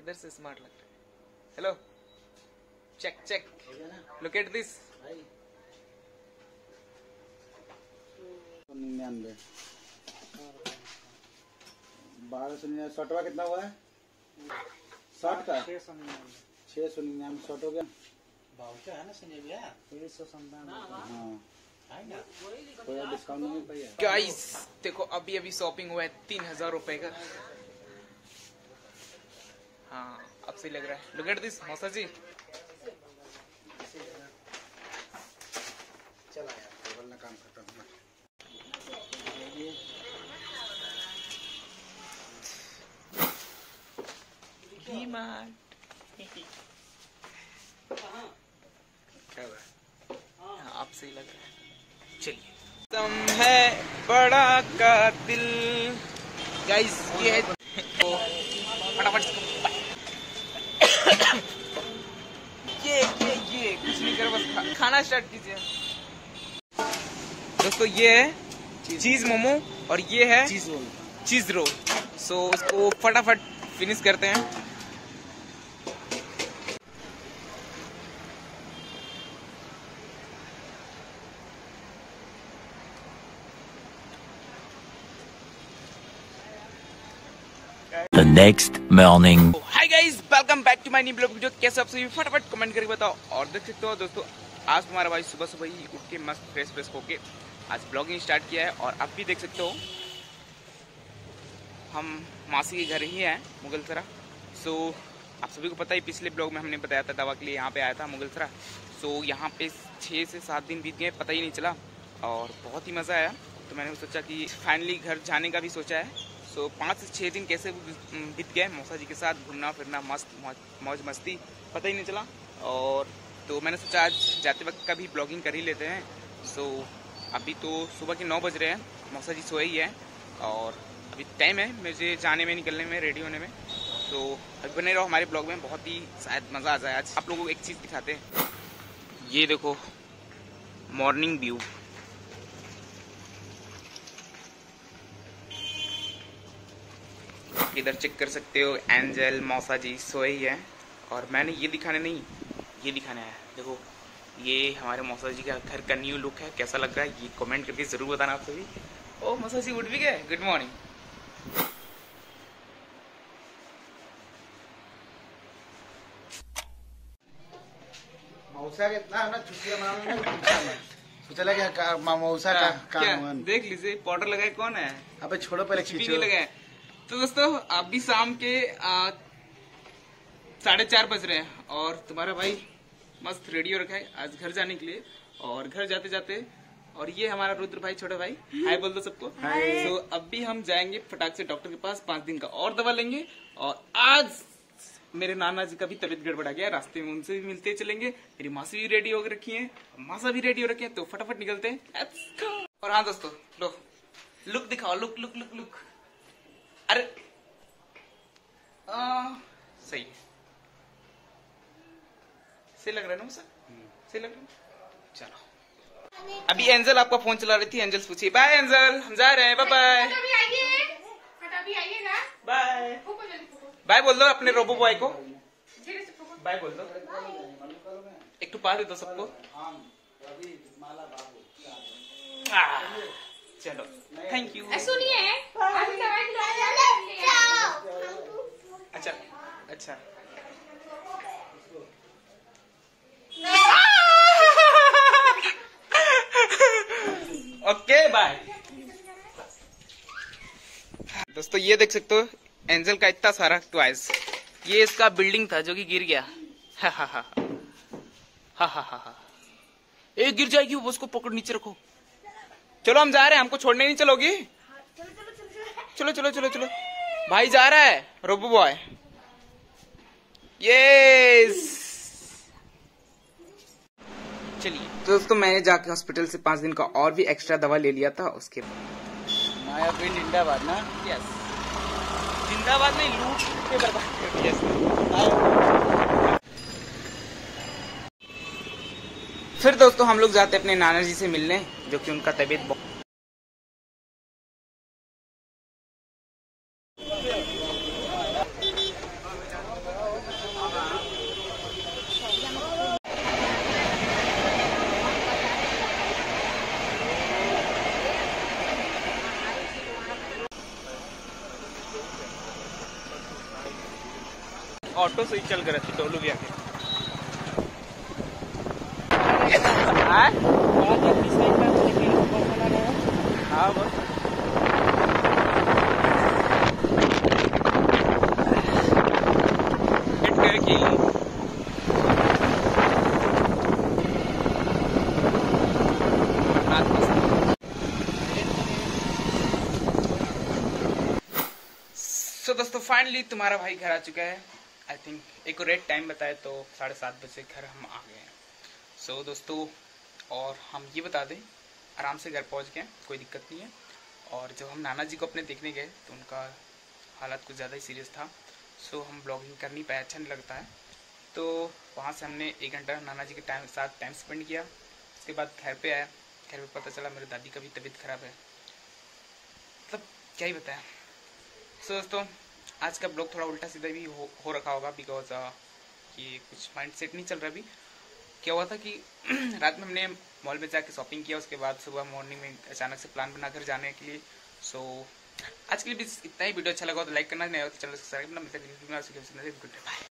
इधर से स्मार्ट लग रहा है। Hello, check check, look at this. 99 1299 शॉर्टवा कितना हुआ है? शॉर्ट का 699 शॉर्ट हो गया। बाउचा है ना संजय भैया 697। हाँ कोई डिस्काउंट नहीं भैया। गाइस देखो अभी अभी शॉपिंग हुआ है 3000 रुपए का। हाँ अब सही लग रहा है। लुक एट दिस मौसा जी। चला यार टेबल में काम करता हूँ। क्या हुआ? हाँ अब सही लग रहा है। चलिए तुम है बड़ा कातिल। गाइस ये है फटाफट ये कुछ नहीं करो बस खाना स्टार्ट कीजिए। दोस्तों ये है चीज मोमो और ये है चीज रोल। सो उसको फटाफट फिनिश करते हैं। The next morning. Hi guys welcome back to my new blog video. कैसे आप सभी फटाफट कमेंट करके बताओ। और देख सकते हो दोस्तों आज तुम्हारा भाई सुबह सुबह ही उठ के मस्त फ्रेश होके आज ब्लॉगिंग स्टार्ट किया है। और आप भी देख सकते हो हम मासी के घर ही हैं मुगलसरा। सो आप सभी को पता ही पिछले ब्लॉग में हमने बताया था दवा के लिए यहाँ पे आया था मुगलसरा। सो यहाँ पे 6 से 7 दिन बीत गए पता ही नहीं चला और बहुत ही मज़ा आया। तो मैंने सोचा कि फाइनली घर जाने का भी सोचा है। सो 5 से 6 दिन कैसे बीत गए मौसा जी के साथ घूमना फिरना मस्त मौज मस्ती पता ही नहीं चला। और तो मैंने सोचा आज जाते वक्त का भी ब्लॉगिंग कर ही लेते हैं। सो अभी तो सुबह के 9 बज रहे हैं, मौसा जी सोए ही हैं और अभी टाइम है मुझे जाने में निकलने में रेडी होने में। तो अभी बने रहो हमारे ब्लॉग में, बहुत ही शायद मज़ा आ जाए। आज आप लोगों को एक चीज़ दिखाते हैं, ये देखो मॉर्निंग व्यू। इधर चेक कर सकते हो एंजल मौसा जी सोए ही है। और मैंने ये दिखाने नहीं ये दिखाना है। देखो ये हमारे मौसा जी का घर का न्यू लुक है, कैसा लग रहा है ये कमेंट करके जरूर बताना आप सभी। ओ मौसा जी उठ भी गए, गुड मॉर्निंग। मौसा के इतना है ना छुट्टियां मनाने में सोचा लगा क्या मौसा का काम देख लीजिए पाउडर लगाए कौन है। अबे छोड़ो पहले खींचो लगाए। तो दोस्तों अभी शाम के 4:30 बज रहे हैं और तुम्हारा भाई मस्त रेडी हो रखा है आज घर जाने के लिए। और घर जाते जाते और ये हमारा रुद्र भाई छोटा भाई, हाय बोल दो सबको। तो अभी हम जाएंगे फटाक से डॉक्टर के पास, 5 दिन का और दवा लेंगे। और आज मेरे नाना जी का भी तबीयत गड़बड़ा गया, रास्ते में उनसे भी मिलते चलेंगे। मेरी मासी भी रेडी हो रखी है, मासा भी रेडी हो रखे हैं। तो फटाफट निकलते हैं। और हाँ दोस्तों लो लुक दिखाओ, लुक लुक लुक लुक। अरे सही सही लग रहा है ना सर, सही लग रहा है। चलो अभी एंजल आपका फोन चला रही थी, एंजल पूछिए। बाय एंजल हम जा रहे हैं, बाय बाय बाय बाय बोल दो अपने रोबो बॉय को, बाय बोल दो। एक पा दे दो सबको। चलो थैंक यू। सुनिए अच्छा अच्छा ओके बाय। दोस्तों ये देख सकते हो एंजल का इतना सारा टॉयज, ये इसका बिल्डिंग था जो कि गिर गया। हा हा हा हा हा हा। एक गिर जाएगी वो, उसको पकड़ नीचे रखो। चलो हम जा रहे हैं, हमको छोड़ने नहीं चलोगी? चलो चलो चलो चलो भाई जा रहा है रोबो बॉय। यस चलिए दोस्तों मैंने जाके हॉस्पिटल से 5 दिन का और भी एक्स्ट्रा दवा ले लिया था। उसके माया पिंड जिंदाबाद ना। यस जिंदाबाद नहीं, लूट के बर्बाद कर दिया। फिर दोस्तों हम लोग जाते अपने नाना जी से मिलने, जो कि उनका तबीयत बहुत ऑटो से ही चल कर रहती टोलू भी आके। हाँ बस तो दोस्तों फाइनली तुम्हारा भाई घर आ चुका है। आई थिंक एक्यूरेट टाइम बताए तो 7:30 बजे घर हम आ गए हैं। सो दोस्तों और हम ये बता दें आराम से घर पहुंच गए, कोई दिक्कत नहीं है। और जब हम नाना जी को अपने देखने गए तो उनका हालत कुछ ज़्यादा ही सीरियस था। सो हम ब्लॉगिंग कर नहीं पाए, अच्छा नहीं लगता है। तो वहाँ से हमने 1 घंटा नाना जी के साथ टाइम स्पेंड किया। उसके बाद घर पे आया। घर पे पता चला मेरे दादी का भी तबीयत ख़राब है, मतलब क्या ही बताया। सो दोस्तों आज का ब्लॉग थोड़ा उल्टा सीधा भी हो रखा होगा, बिकॉज ये कुछ माइंड सेट नहीं चल रहा अभी। क्या हुआ था कि रात में हमने मॉल में जाके शॉपिंग किया, उसके बाद सुबह मॉर्निंग में अचानक से प्लान बना घर जाने के लिए। सो आज के लिए भी इतना ही। वीडियो अच्छा लगा तो लाइक करना, नहीं हो तो चैनल सब्सक्राइब करना। मिलते हैं गुड बाय।